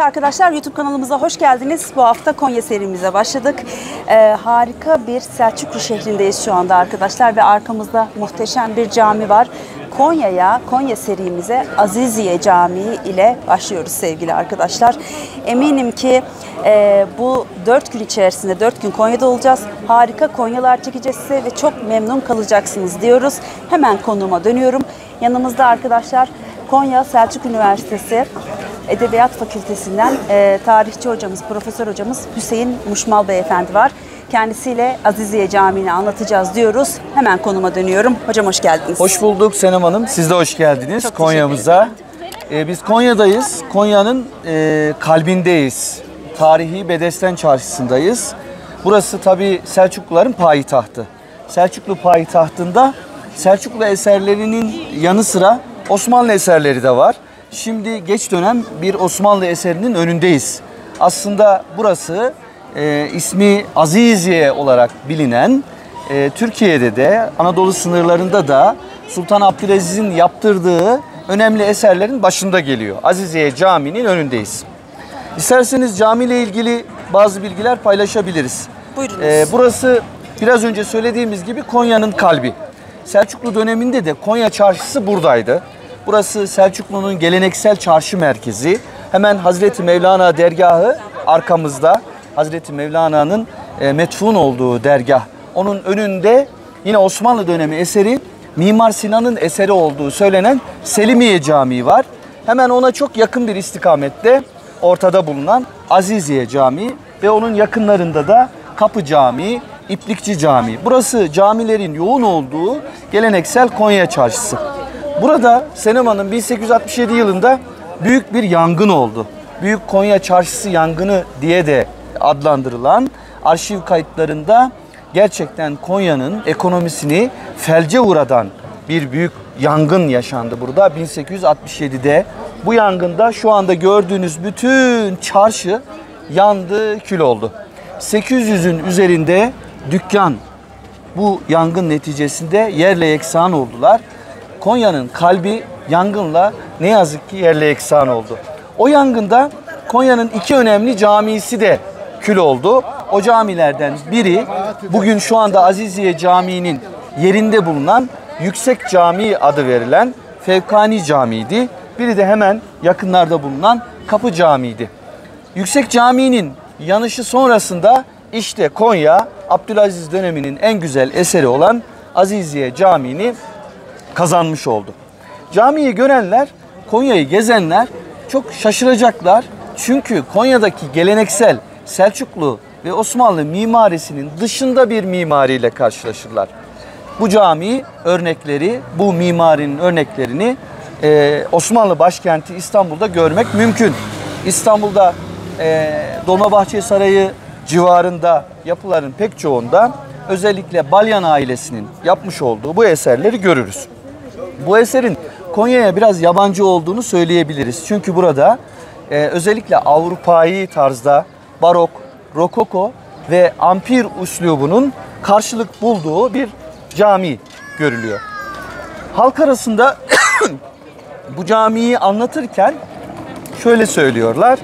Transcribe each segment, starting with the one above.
arkadaşlar, YouTube kanalımıza hoş geldiniz. Bu hafta Konya serimize başladık. Harika bir Selçuklu şehrindeyiz şu anda arkadaşlar ve arkamızda muhteşem bir cami var. Konya serimize Aziziye Camii ile başlıyoruz sevgili arkadaşlar. Eminim ki bu 4 gün içerisinde 4 gün Konya'da olacağız. Harika Konyalar çekeceğiz size ve çok memnun kalacaksınız diyoruz. Hemen konuğuma dönüyorum. Yanımızda arkadaşlar Konya Selçuk Üniversitesi Edebiyat Fakültesinden tarihçi hocamız, profesör hocamız Hüseyin Muşmal Beyefendi var. Kendisiyle Aziziye Camii'ni anlatacağız diyoruz. Hemen konuma dönüyorum. Hocam hoş geldiniz. Hoş bulduk Senem Hanım. Siz de hoş geldiniz Konya'mıza. Biz Konya'dayız. Konya'nın kalbindeyiz. Tarihi Bedesten Çarşısı'ndayız. Burası tabii Selçukluların payitahtı. Selçuklu payitahtında Selçuklu eserlerinin yanı sıra Osmanlı eserleri de var. Şimdi geç dönem bir Osmanlı eserinin önündeyiz. Aslında burası ismi Aziziye olarak bilinen, Türkiye'de de Anadolu sınırlarında da Sultan Abdülaziz'in yaptırdığı önemli eserlerin başında geliyor. Aziziye Camii'nin önündeyiz. İsterseniz camiyle ilgili bazı bilgiler paylaşabiliriz. Buyurunuz. Burası biraz önce söylediğimiz gibi Konya'nın kalbi. Selçuklu döneminde de Konya Çarşısı buradaydı. Burası Selçuklu'nun geleneksel çarşı merkezi. Hemen Hazreti Mevlana dergahı arkamızda. Hazreti Mevlana'nın metfun olduğu dergah. Onun önünde yine Osmanlı dönemi eseri, Mimar Sinan'ın eseri olduğu söylenen Selimiye Camii var. Hemen ona çok yakın bir istikamette ortada bulunan Aziziye Camii ve onun yakınlarında da Kapı Camii, İplikçi Camii. Burası camilerin yoğun olduğu geleneksel Konya Çarşısı. Burada Senem Hanım 1867 yılında büyük bir yangın oldu. Büyük Konya Çarşısı yangını diye de adlandırılan arşiv kayıtlarında gerçekten Konya'nın ekonomisini felce uğratan bir büyük yangın yaşandı burada 1867'de. Bu yangında şu anda gördüğünüz bütün çarşı yandı, kül oldu. 800'ün üzerinde dükkan bu yangın neticesinde yerle yeksan oldular. Konya'nın kalbi yangınla ne yazık ki yerle yeksan oldu. O yangında Konya'nın iki önemli camisi de kül oldu. O camilerden biri bugün şu anda Aziziye Camii'nin yerinde bulunan Yüksek Camii adı verilen Fevkani Camii'ydi. Biri de hemen yakınlarda bulunan Kapı Camii'ydi. Yüksek Camii'nin yanışı sonrasında işte Konya Abdülaziz döneminin en güzel eseri olan Aziziye Camii'ni kazanmış oldu. Camiyi görenler, Konya'yı gezenler çok şaşıracaklar. Çünkü Konya'daki geleneksel Selçuklu ve Osmanlı mimarisinin dışında bir mimariyle karşılaşırlar. Bu cami örnekleri, bu mimarinin örneklerini Osmanlı başkenti İstanbul'da görmek mümkün. İstanbul'da Dolmabahçe Sarayı civarında yapıların pek çoğunda özellikle Balyan ailesinin yapmış olduğu bu eserleri görürüz. Bu eserin Konya'ya biraz yabancı olduğunu söyleyebiliriz. Çünkü burada özellikle Avrupa'yı tarzda barok, rokoko ve ampir üslubunun karşılık bulduğu bir cami görülüyor. Halk arasında bu camiyi anlatırken şöyle söylüyorlar.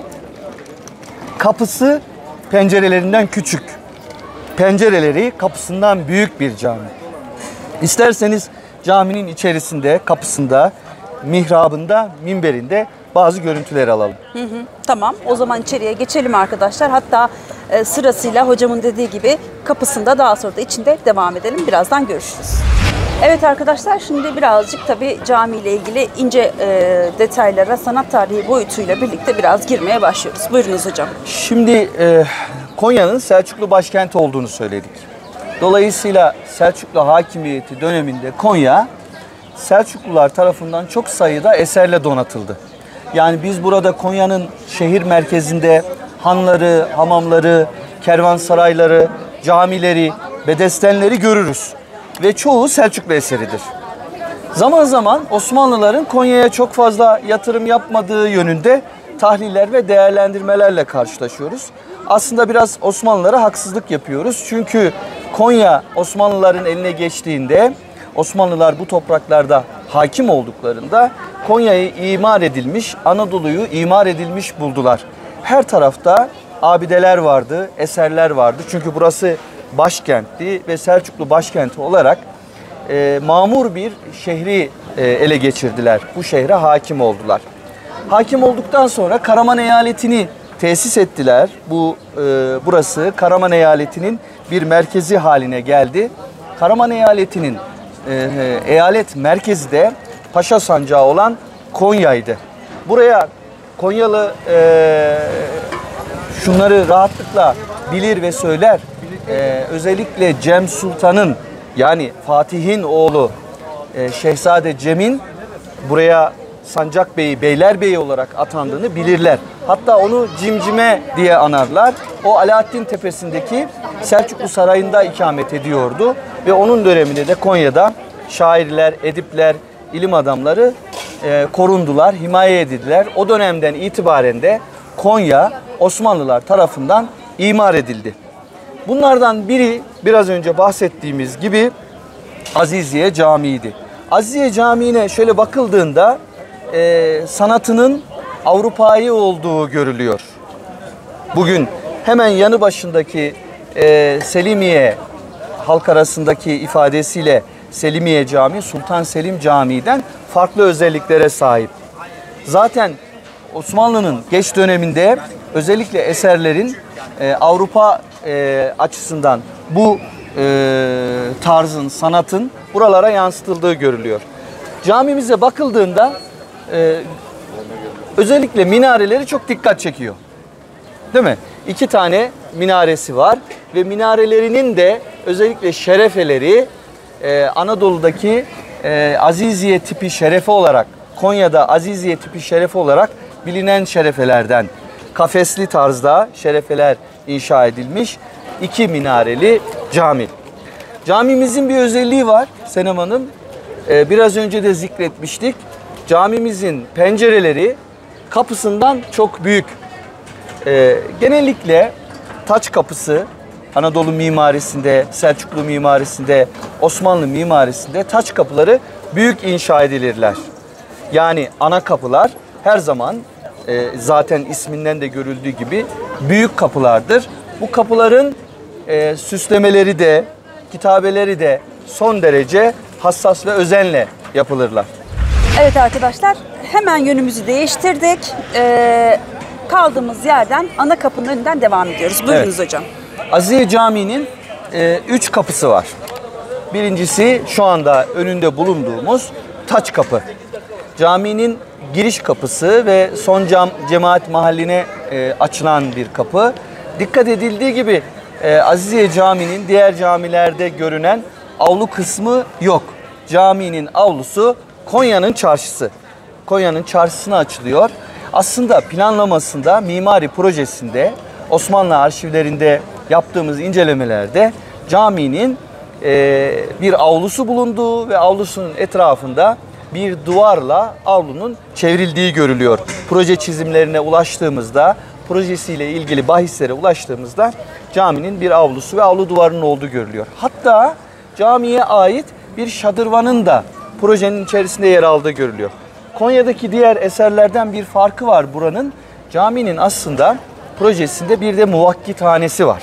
Kapısı pencerelerinden küçük, pencereleri kapısından büyük bir cami. İsterseniz caminin içerisinde, kapısında, mihrabında, minberinde bazı görüntüler alalım. Tamam, o zaman içeriye geçelim arkadaşlar. Hatta sırasıyla hocamın dediği gibi kapısında, daha sonra da içinde devam edelim. Birazdan görüşürüz. Evet arkadaşlar, şimdi birazcık tabii camiyle ilgili ince detaylara, sanat tarihi boyutuyla birlikte biraz girmeye başlıyoruz. Buyurunuz hocam. Şimdi Konya'nın Selçuklu başkenti olduğunu söyledik. Dolayısıyla Selçuklu hakimiyeti döneminde Konya Selçuklular tarafından çok sayıda eserle donatıldı. Yani biz burada Konya'nın şehir merkezinde hanları, hamamları, kervansarayları, camileri, bedestenleri görürüz. Ve çoğu Selçuklu eseridir. Zaman zaman Osmanlıların Konya'ya çok fazla yatırım yapmadığı yönünde tahliller ve değerlendirmelerle karşılaşıyoruz. Aslında biraz Osmanlılara haksızlık yapıyoruz. Çünkü Konya Osmanlıların eline geçtiğinde, Osmanlılar bu topraklarda hakim olduklarında Konya'yı imar edilmiş, Anadolu'yu imar edilmiş buldular. Her tarafta abideler vardı, eserler vardı. Çünkü burası başkentti ve Selçuklu başkenti olarak mamur bir şehri ele geçirdiler. Bu şehre hakim oldular. Hakim olduktan sonra Karaman eyaletini tesis ettiler. Burası Karaman eyaletinin bir merkezi haline geldi. Karaman eyaletinin eyalet merkezi de Paşa Sancağı olan Konya'ydı. Buraya Konyalı şunları rahatlıkla bilir ve söyler. Özellikle Cem Sultan'ın, yani Fatih'in oğlu Şehzade Cem'in buraya Sancak Bey'i, Beylerbeyi olarak atandığını bilirler. Hatta onu Cimcime diye anarlar. O Alaaddin Tepesi'ndeki Selçuklu Sarayı'nda ikamet ediyordu. Ve onun döneminde de Konya'da şairler, edipler, ilim adamları korundular, himaye edildiler. O dönemden itibaren de Konya Osmanlılar tarafından imar edildi. Bunlardan biri biraz önce bahsettiğimiz gibi Aziziye Camii'ydi. Aziziye Camii'ne şöyle bakıldığında sanatının Avrupa'yı olduğu görülüyor. Bugün hemen yanı başındaki Selimiye, halk arasındaki ifadesiyle Selimiye Camii, Sultan Selim Camii'den farklı özelliklere sahip. Zaten Osmanlı'nın geç döneminde özellikle eserlerin Avrupa açısından bu tarzın, sanatın buralara yansıtıldığı görülüyor. Camimize bakıldığında özellikle minareleri çok dikkat çekiyor. Değil mi? 2 tane minaresi var ve minarelerinin de özellikle şerefeleri Anadolu'daki Aziziye tipi şerefe olarak, Konya'da Aziziye tipi şerefe olarak bilinen şerefelerden, kafesli tarzda şerefeler inşa edilmiş 2 minareli cami. Camimizin bir özelliği var Senem Hanım. Biraz önce de zikretmiştik. Camimizin pencereleri kapısından çok büyük. Genellikle taç kapısı Anadolu mimarisinde, Selçuklu mimarisinde, Osmanlı mimarisinde taç kapıları büyük inşa edilirler. Yani ana kapılar her zaman zaten isminden de görüldüğü gibi büyük kapılardır. Bu kapıların süslemeleri de, kitabeleri de son derece hassas ve özenle yapılırlar. Evet arkadaşlar, hemen yönümüzü değiştirdik. Kaldığımız yerden ana kapının önünden devam ediyoruz. Buyurunuz hocam. Aziziye Camii'nin 3 kapısı var. Birincisi şu anda önünde bulunduğumuz taç kapı. Caminin giriş kapısı ve son cemaat mahalline açılan bir kapı. Dikkat edildiği gibi Aziziye Camii'nin diğer camilerde görünen avlu kısmı yok. Caminin avlusu Konya'nın çarşısı. Konya'nın çarşısına açılıyor. Aslında planlamasında, mimari projesinde, Osmanlı arşivlerinde yaptığımız incelemelerde caminin bir avlusu bulunduğu ve avlusunun etrafında bir duvarla avlunun çevrildiği görülüyor. Proje çizimlerine ulaştığımızda, projesiyle ilgili bahislere ulaştığımızda caminin bir avlusu ve avlu duvarının olduğu görülüyor. Hatta camiye ait bir şadırvanın da projenin içerisinde yer aldığı görülüyor. Konya'daki diğer eserlerden bir farkı var buranın. Caminin aslında projesinde bir de muvakkithanesi var.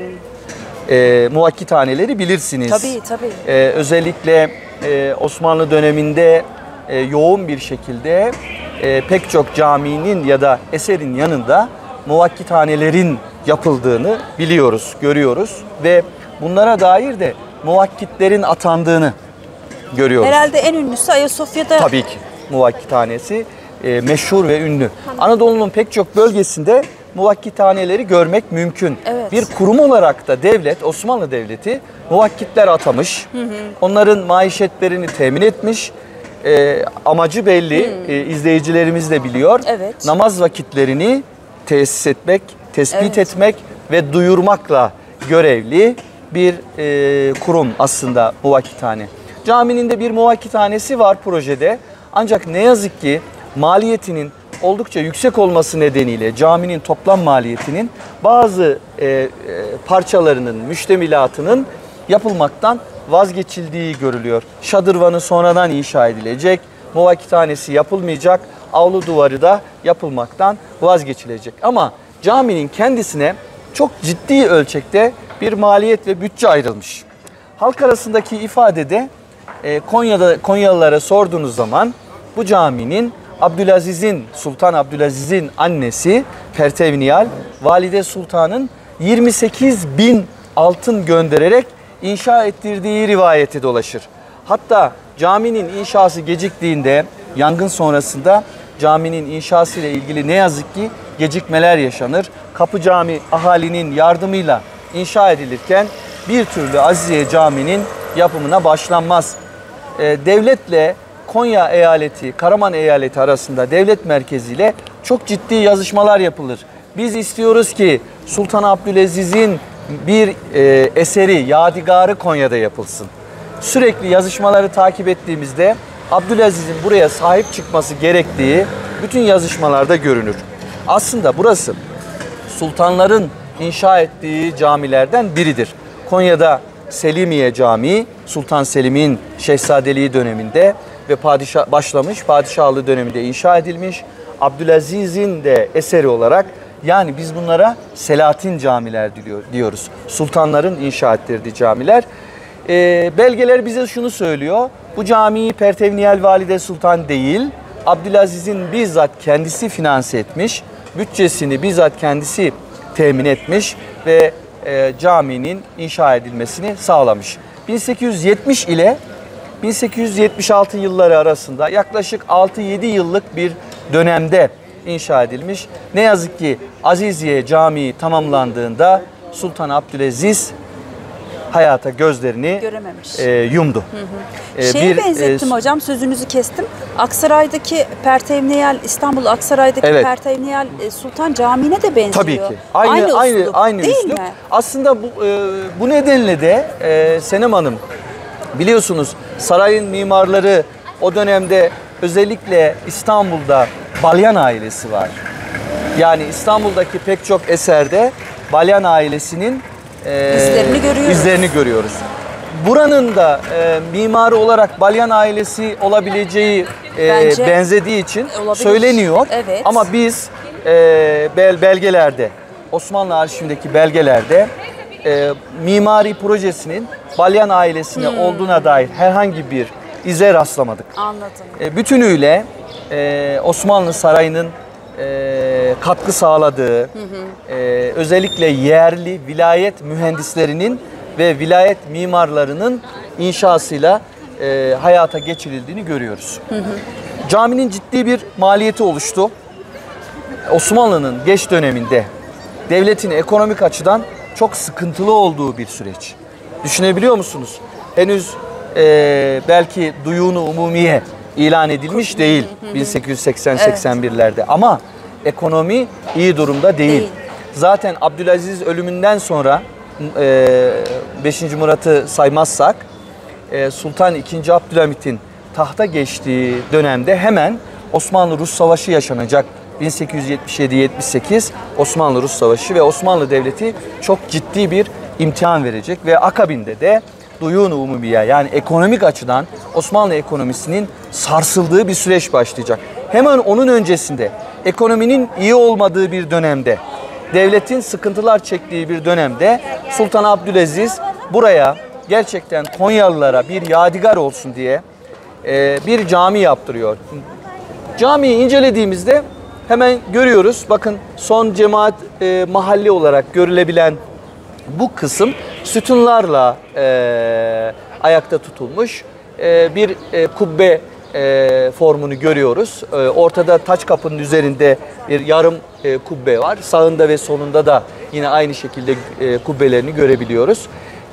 Muvakkithaneleri bilirsiniz. Tabii tabii. Özellikle Osmanlı döneminde yoğun bir şekilde pek çok caminin ya da eserin yanında muvakkithanelerin yapıldığını biliyoruz, görüyoruz ve bunlara dair de muvakkitlerin atandığını görüyoruz. Herhalde en ünlüsü Ayasofya'da. Tabii ki muvakkithanesi meşhur ve ünlü. Anadolu'nun pek çok bölgesinde muvakkithaneleri görmek mümkün. Evet. Bir kurum olarak da devlet, Osmanlı Devleti muvakkitler atamış. Onların maişetlerini temin etmiş. Amacı belli. İzleyicilerimiz de biliyor. Evet. Namaz vakitlerini tesis etmek, tespit etmek ve duyurmakla görevli bir kurum aslında muvakkithane. Caminin de bir muvakkithanesi var projede. Ancak ne yazık ki maliyetinin oldukça yüksek olması nedeniyle caminin toplam maliyetinin bazı parçalarının, müştemilatının yapılmaktan vazgeçildiği görülüyor. Şadırvanı sonradan inşa edilecek, muvakkithanesi yapılmayacak. avlu duvarı da yapılmaktan vazgeçilecek. Ama caminin kendisine çok ciddi ölçekte bir maliyet ve bütçe ayrılmış. Halk arasındaki ifadede Konyalılara sorduğunuz zaman bu caminin Sultan Abdülaziz'in annesi Pertevniyal, Valide Sultan'ın 28 bin altın göndererek inşa ettirdiği rivayeti dolaşır. Hatta caminin inşası geciktiğinde, yangın sonrasında caminin inşası ile ilgili ne yazık ki gecikmeler yaşanır. Kapı Cami ahalinin yardımıyla inşa edilirken bir türlü Aziziye Camii'nin yapımına başlanmaz. Devletle Konya eyaleti, Karaman eyaleti arasında devlet merkeziyle çok ciddi yazışmalar yapılır. Biz istiyoruz ki Sultan Abdülaziz'in bir eseri, yadigarı Konya'da yapılsın. Sürekli yazışmaları takip ettiğimizde Abdülaziz'in buraya sahip çıkması gerektiği bütün yazışmalarda görünür. Aslında burası sultanların inşa ettiği camilerden biridir. Konya'da Selimiye Camii, Sultan Selim'in şehzadeliği döneminde ve padişahlığı döneminde inşa edilmiş. Abdülaziz'in de eseri olarak, yani biz bunlara Selahattin camiler diyoruz. Sultanların inşa ettirdiği camiler. Belgeler bize şunu söylüyor. Bu camiyi Pertevniyal Valide Sultan değil, Abdülaziz'in bizzat kendisi finanse etmiş, bütçesini bizzat kendisi temin etmiş ve caminin inşa edilmesini sağlamış. 1870 ile 1876 yılları arasında yaklaşık 6-7 yıllık bir dönemde inşa edilmiş. Ne yazık ki Aziziye Camii tamamlandığında Sultan Abdülaziz hayata gözlerini yumdu. Şeye benzettim hocam, sözünüzü kestim. Aksaray'daki Pertevniyal, İstanbul Aksaray'daki Pertevniyal Sultan Camii'ne de benziyor. Tabii ki. Aynı değil üslup. mi? Aslında bu nedenle de Senem Hanım, biliyorsunuz sarayın mimarları o dönemde özellikle İstanbul'da Balyan ailesi var. Yani İstanbul'daki pek çok eserde Balyan ailesinin izlerini görüyoruz. Buranın da mimarı olarak Balyan ailesi olabileceği benzediği için söyleniyor. Evet. Ama biz belgelerde, Osmanlı arşivindeki belgelerde mimari projesinin Balyan ailesine olduğuna dair herhangi bir ize rastlamadık. Anladım. Bütünüyle Osmanlı Sarayı'nın katkı sağladığı, özellikle yerli vilayet mühendislerinin ve vilayet mimarlarının inşasıyla hayata geçirildiğini görüyoruz. Caminin ciddi bir maliyeti oluştu. Osmanlı'nın geç döneminde devletin ekonomik açıdan çok sıkıntılı olduğu bir süreç. Düşünebiliyor musunuz? Henüz belki duyunu umumiye ilan edilmiş değil 1880-81'lerde ama ekonomi iyi durumda değil. Zaten Abdülaziz ölümünden sonra 5. Murat'ı saymazsak Sultan II. Abdülhamit'in tahta geçtiği dönemde hemen Osmanlı-Rus Savaşı yaşanacak. 1877-78 Osmanlı-Rus Savaşı ve Osmanlı Devleti çok ciddi bir imtihan verecek ve akabinde de duyun umumiye, yani ekonomik açıdan Osmanlı ekonomisinin sarsıldığı bir süreç başlayacak. Hemen onun öncesinde ekonominin iyi olmadığı bir dönemde, devletin sıkıntılar çektiği bir dönemde Sultan Abdülaziz buraya gerçekten Konyalılara bir yadigar olsun diye bir cami yaptırıyor. Camiyi incelediğimizde hemen görüyoruz. Bakın son cemaat mahalli olarak görülebilen bu kısım sütunlarla ayakta tutulmuş bir kubbe formunu görüyoruz. Ortada taç kapının üzerinde bir yarım kubbe var. Sağında ve solunda da yine aynı şekilde kubbelerini görebiliyoruz.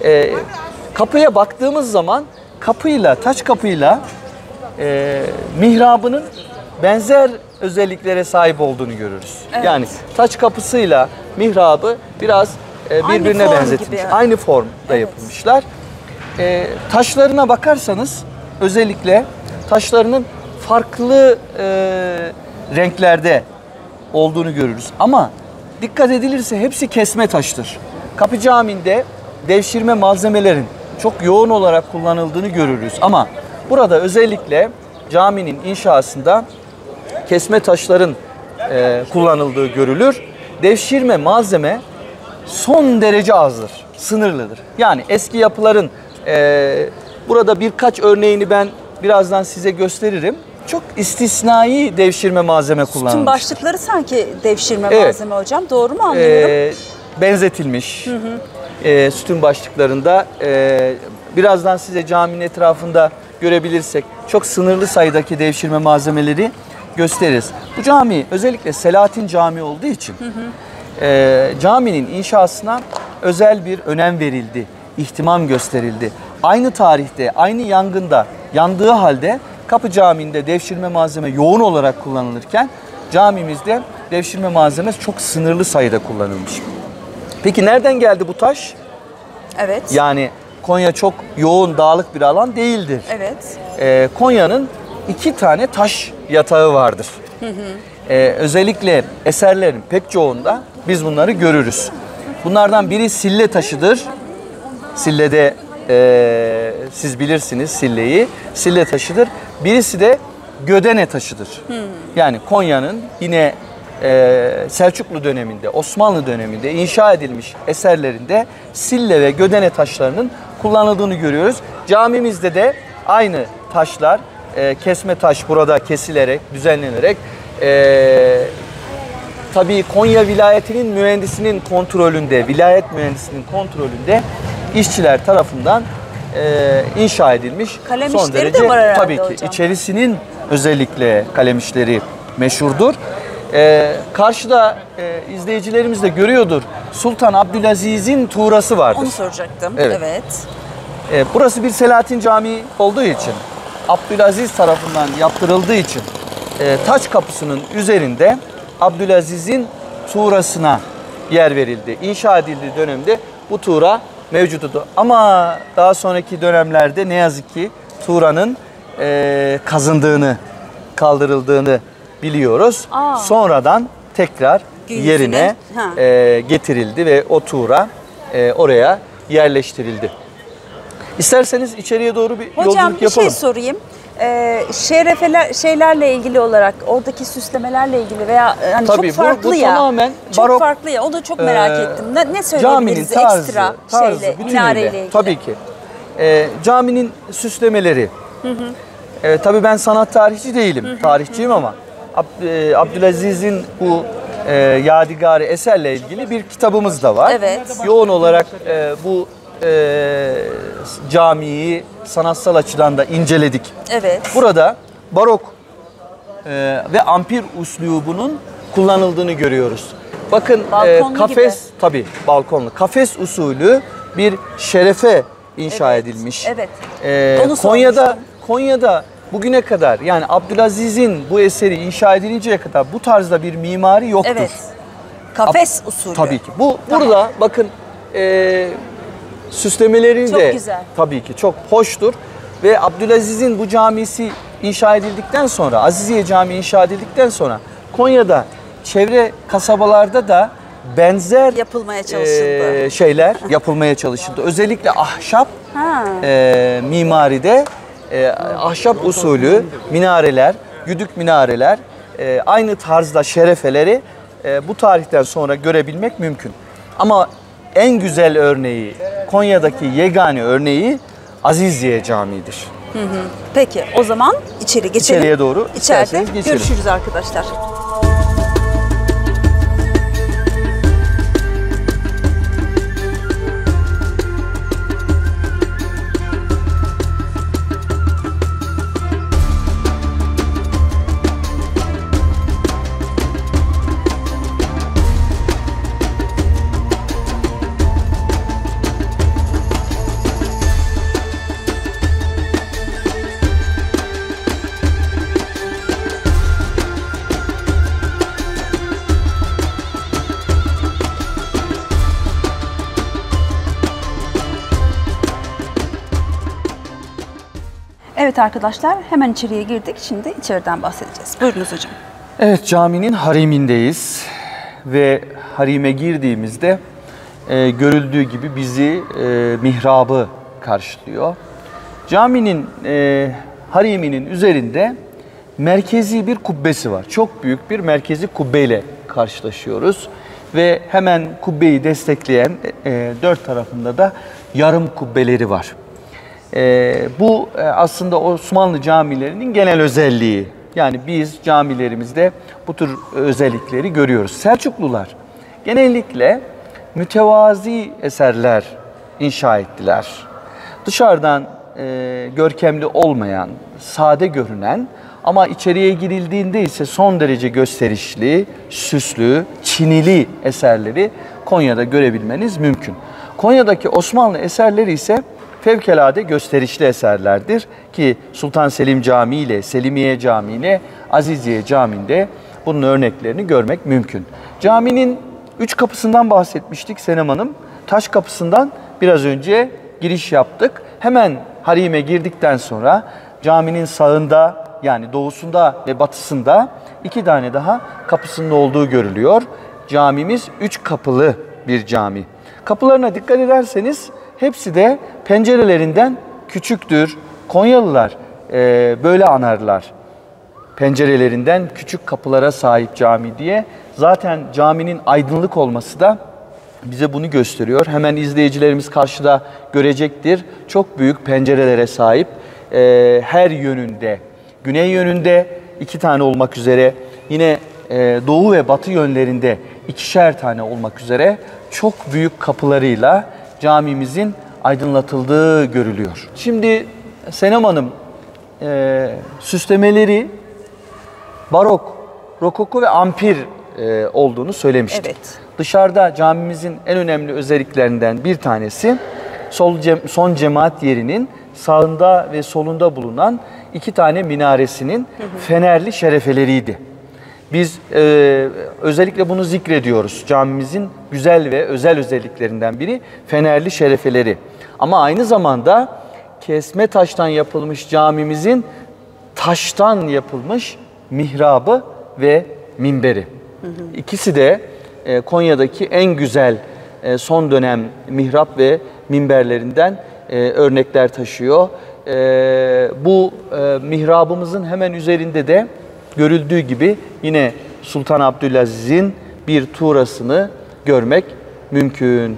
Kapıya baktığımız zaman taç kapıyla mihrabının benzer özelliklere sahip olduğunu görürüz. Evet. Yani taç kapısıyla mihrabı biraz birbirine benzetilmiş. Yani. Aynı formda yapılmışlar. Taşlarına bakarsanız özellikle taşlarının farklı renklerde olduğunu görürüz. Ama dikkat edilirse hepsi kesme taştır. Kapı Camii'nde devşirme malzemelerin çok yoğun olarak kullanıldığını görürüz. Ama burada özellikle caminin inşasında kesme taşların kullanıldığı görülür. Devşirme malzeme son derece azdır, sınırlıdır. Yani eski yapıların burada birkaç örneğini ben birazdan size gösteririm. Çok istisnai devşirme malzeme kullanılmış. Tüm başlıkları sanki devşirme Evet. malzeme hocam. Doğru mu anlıyorum? Benzetilmiş. Sütun başlıklarında birazdan size caminin etrafında görebilirsek çok sınırlı sayıdaki devşirme malzemeleri gösteririz. Bu cami özellikle Selahattin Camii olduğu için caminin inşasına özel bir önem verildi, ihtimam gösterildi. Aynı tarihte, aynı yangında yandığı halde Kapı Camii'nde devşirme malzeme yoğun olarak kullanılırken camimizde devşirme malzemesi çok sınırlı sayıda kullanılmış. Peki nereden geldi bu taş? Evet. Yani Konya çok yoğun, dağlık bir alan değildir. Evet. Konya'nın 2 tane taş yatağı vardır. Özellikle eserlerin pek çoğunda biz bunları görürüz. Bunlardan biri sille taşıdır. Sille'de siz bilirsiniz silleyi. Sille taşıdır. Birisi de gödene taşıdır. Yani Konya'nın yine Selçuklu döneminde, Osmanlı döneminde inşa edilmiş eserlerinde sille ve gödene taşlarının kullanıldığını görüyoruz. Camimizde de aynı taşlar, kesme taş burada kesilerek, düzenlenerek tabii Konya vilayetinin mühendisinin kontrolünde, vilayet mühendisinin kontrolünde işçiler tarafından inşa edilmiş. Kalem Son işleri derece de var herhalde tabii ki hocam. içerisinin özellikle kalem işleri meşhurdur. Karşıda izleyicilerimiz de görüyordur. Sultan Abdülaziz'in tuğrası vardır. Onu soracaktım. Evet. Evet. Burası bir Selahattin Camii olduğu için, Abdülaziz tarafından yaptırıldığı için taç kapısının üzerinde Abdülaziz'in tuğrasına yer verildi. İnşa edildiği dönemde bu tuğra mevcuttu. Ama daha sonraki dönemlerde ne yazık ki tuğranın kazındığını, kaldırıldığını biliyoruz. Sonradan tekrar yerine getirildi ve o tuğra oraya yerleştirildi. İsterseniz içeriye doğru bir Hocam yolculuk bir yapalım. şey sorayım. Şeylerle ilgili olarak, oradaki süslemelerle ilgili veya hani Tabii, çok farklı bu ya. tamamen çok barok, farklı ya. Onu çok merak ettim. Ne Caminin söyleyebiliriz ekstra şeyle, bütünüyle. minareyle ilgili? Tabii ki. Caminin süslemeleri. Tabii ben sanat tarihçi değilim. Tarihçiyim ama Abdülaziz'in bu yadigarı eserle ilgili bir kitabımız da var. Evet. Yoğun olarak bu camiyi sanatsal açıdan da inceledik. Evet. Burada barok ve ampir üslubunun kullanıldığını görüyoruz. Bakın Balkonlu kafes gibi. tabii balkonlu. Kafes usulü bir şerefe inşa edilmiş. Evet. Onu Konya'da bugüne kadar yani Abdülaziz'in bu eseri inşa edilinceye kadar bu tarzda bir mimari yoktur. Evet. Kafes usulü. Tabii ki. Burada bakın süslemelerin Çok de güzel. tabii ki çok hoştur. Ve Abdülaziz'in bu camisi inşa edildikten sonra, Aziziye Camii inşa edildikten sonra Konya'da çevre kasabalarda da benzer Yapılmaya çalışıldı. şeyler yapılmaya çalışıldı. Özellikle ahşap mimaride ahşap usulü minareler, güdük minareler, aynı tarzda şerefeleri bu tarihten sonra görebilmek mümkün. Ama en güzel örneği, Konya'daki yegane örneği Aziziye Camii'dir. Peki o zaman içeri geçelim. İçeriye doğru İçeride isterseniz geçelim. görüşürüz arkadaşlar. Evet arkadaşlar hemen içeriye girdik. Şimdi içeriden bahsedeceğiz. Buyurunuz hocam. Evet, caminin harimindeyiz ve harime girdiğimizde görüldüğü gibi bizi mihrabı karşılıyor. Caminin hariminin üzerinde merkezi bir kubbesi var. Çok büyük bir merkezi kubbeyle karşılaşıyoruz. Ve hemen kubbeyi destekleyen dört tarafında da yarım kubbeleri var. Bu aslında Osmanlı camilerinin genel özelliği. Yani biz camilerimizde bu tür özellikleri görüyoruz. Selçuklular genellikle mütevazi eserler inşa ettiler. Dışarıdan görkemli olmayan, sade görünen ama içeriye girildiğinde ise son derece gösterişli, süslü, çinili eserleri Konya'da görebilmeniz mümkün. Konya'daki Osmanlı eserleri ise fevkalade gösterişli eserlerdir ki Sultan Selim Camii ile Selimiye Camii ile Aziziye Camii'nde bunun örneklerini görmek mümkün. Caminin 3 kapısından bahsetmiştik Senem Hanım. Taş kapısından biraz önce giriş yaptık. Hemen harime girdikten sonra caminin sağında yani doğusunda ve batısında 2 tane daha kapısının olduğu görülüyor. Camimiz 3 kapılı bir cami. Kapılarına dikkat ederseniz hepsi de pencerelerinden küçüktür. Konyalılar böyle anarlar. Pencerelerinden küçük kapılara sahip cami diye. Zaten caminin aydınlık olması da bize bunu gösteriyor. Hemen izleyicilerimiz karşıda görecektir. Çok büyük pencerelere sahip. Her yönünde, güney yönünde 2 tane olmak üzere, yine doğu ve batı yönlerinde 2'şer tane olmak üzere çok büyük kapılarıyla camimizin aydınlatıldığı görülüyor. Şimdi Senem Hanım süslemeleri barok, rokoko ve ampir olduğunu söylemiştik. Evet. Dışarıda camimizin en önemli özelliklerinden bir tanesi son cemaat yerinin sağında ve solunda bulunan 2 tane minaresinin fenerli şerefeleriydi. Biz özellikle bunu zikrediyoruz. Camimizin güzel ve özel özelliklerinden biri fenerli şerefeleri. Ama aynı zamanda kesme taştan yapılmış camimizin taştan yapılmış mihrabı ve minberi. İkisi de Konya'daki en güzel son dönem mihrap ve minberlerinden örnekler taşıyor. Bu mihrabımızın hemen üzerinde de görüldüğü gibi yine Sultan Abdülaziz'in bir tuğrasını görmek mümkün.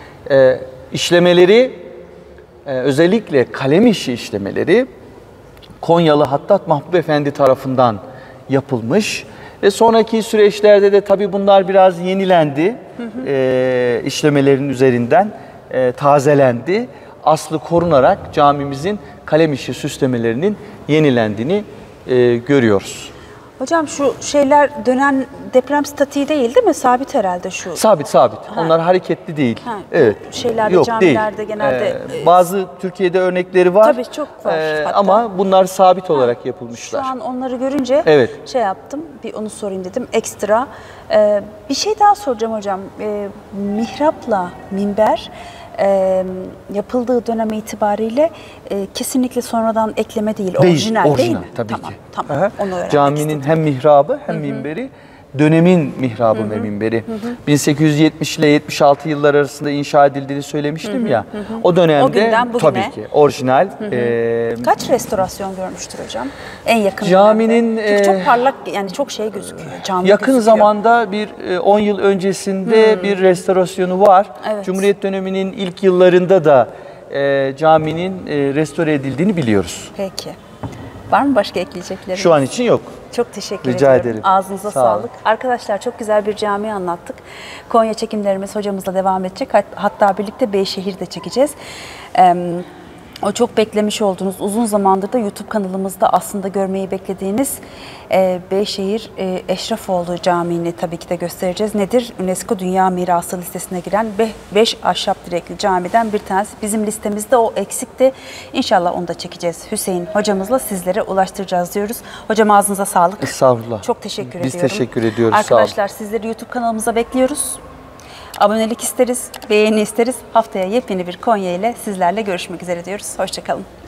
İşlemeleri, özellikle kalem işi işlemeleri Konyalı Hattat Mahmud Efendi tarafından yapılmış ve sonraki süreçlerde de tabii bunlar biraz yenilendi. İşlemelerin üzerinden tazelendi. Aslı korunarak camimizin kalem işi süslemelerinin yenilendiğini görüyoruz. Hocam şu şeyler dönen deprem statiği değil mi? Sabit herhalde şu. Sabit. Onlar hareketli değil. Evet. Şeylerde, yok, camilerde değil. genelde bazı Türkiye'de örnekleri var. Tabii çok var. Ama bunlar sabit olarak yapılmışlar. Şu an onları görünce şey yaptım. Bir onu sorayım dedim. Ekstra. Bir şey daha soracağım hocam. Mihrapla minber yapıldığı dönem itibariyle kesinlikle sonradan ekleme değil, orijinal değil mi? Tabii tamam, ki. Tamam, onu öğrenmek Caminin istedim. hem mihrabı hem minberi dönemin mihrabı ve minberi. 1870 ile 76 yıllar arasında inşa edildiğini söylemiştim ya. O dönemde tabii ki orijinal. Kaç restorasyon görmüştür hocam? En yakın caminin çünkü çok parlak, yani çok şey gözüküyor. Cami yakın gözüküyor. zamanda bir 10 yıl öncesinde bir restorasyonu var. Evet. Cumhuriyet döneminin ilk yıllarında da caminin restore edildiğini biliyoruz. Peki. Var mı başka ekleyecekleriniz? Şu an için yok. Çok teşekkür Rica ediyorum. ederim. Ağzınıza Sağ sağlık. olun. Arkadaşlar çok güzel bir cami anlattık. Konya çekimlerimiz hocamızla devam edecek. Hatta birlikte Beyşehir'de çekeceğiz. O çok beklemiş olduğunuz, uzun zamandır da YouTube kanalımızda aslında görmeyi beklediğiniz Beyşehir Eşrefoğlu Camii'ni tabii ki de göstereceğiz. Nedir? UNESCO Dünya Mirası listesine giren 5 ahşap direkli camiden bir tanesi. Bizim listemizde o eksikti. İnşallah onu da çekeceğiz. Hüseyin hocamızla sizlere ulaştıracağız diyoruz. Hocam ağzınıza sağlık. Estağfurullah. Çok teşekkür ediyorum. Biz teşekkür ediyoruz. Arkadaşlar sizleri YouTube kanalımıza bekliyoruz. Abonelik isteriz, beğeni isteriz. Haftaya yepyeni bir Konya ile sizlerle görüşmek üzere diyoruz. Hoşça kalın.